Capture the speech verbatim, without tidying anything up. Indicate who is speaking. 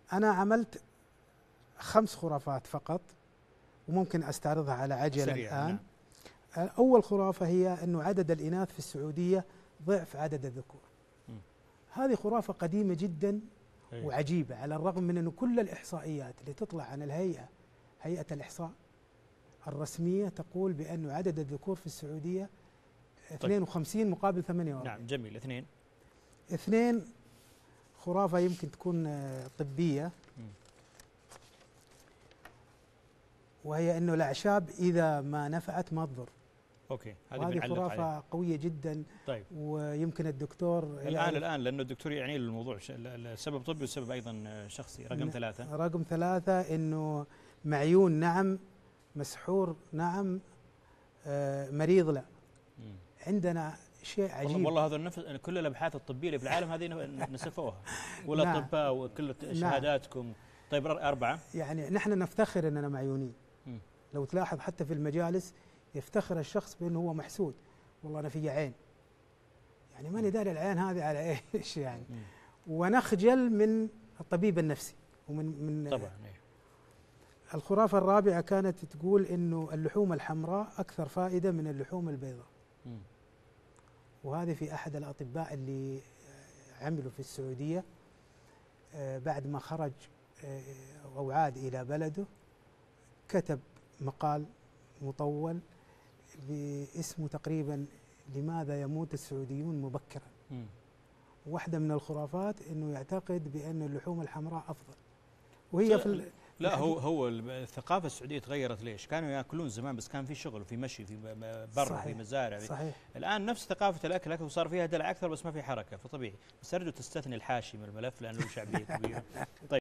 Speaker 1: أنا عملت خمس خرافات فقط وممكن أستعرضها على عجلة الآن. نعم. أول خرافة هي أنه عدد الإناث في السعودية ضعف عدد الذكور. م. هذه خرافة قديمة جدا وعجيبة، على الرغم من أنه كل الإحصائيات اللي تطلع عن الهيئة هيئة الإحصاء الرسمية تقول بأنه عدد الذكور في السعودية اثنين وخمسين مقابل ثمانية وأربعين.
Speaker 2: نعم جميل. اثنين
Speaker 1: اثنين خرافة يمكن تكون طبية، وهي أنه الأعشاب إذا ما نفعت ما تضر.
Speaker 2: اوكي،
Speaker 1: هذه خرافة عليه. قوية جدا.
Speaker 2: طيب.
Speaker 1: ويمكن الدكتور
Speaker 2: الآن الآن لأنه الدكتور يعني الموضوع السبب طبي والسبب أيضا شخصي. رقم ثلاثة
Speaker 1: رقم ثلاثة أنه معيون نعم، مسحور نعم، آه مريض لا. مم. عندنا شيء عجيب
Speaker 2: والله. هذا النفس كل الأبحاث الطبية اللي في العالم هذه نسفوها والأطباء نعم. وكل شهاداتكم. نعم. طيب أربعة، يعني
Speaker 1: نحن نفتخر أننا معيونين. م. لو تلاحظ حتى في المجالس يفتخر الشخص بأنه هو محسود، والله أنا في عين، يعني ماني داري العين هذه على إيش يعني. م. ونخجل من الطبيب النفسي ومن من
Speaker 2: طبعا.
Speaker 1: الخرافة الرابعة كانت تقول إنه اللحوم الحمراء أكثر فائدة من اللحوم البيضاء. م. وهذه في أحد الأطباء اللي عملوا في السعودية بعد ما خرج أو عاد إلى بلده كتب مقال مطول باسمه تقريبا لماذا يموت السعوديون مبكرا. م. واحدة من الخرافات أنه يعتقد بأن اللحوم الحمراء أفضل، وهي في
Speaker 2: لا هو هو الثقافة السعودية تغيرت. ليش؟ كانوا ياكلون زمان بس كان في شغل وفي مشي في بر في مزارع.
Speaker 1: صحيح.
Speaker 2: الآن نفس ثقافة الأكل أكل وصار فيها دلع أكثر بس ما في حركة، فطبيعي. بس أرجو تستثني الحاشي من الملف لأنه له شعبية كبيرة. طيب.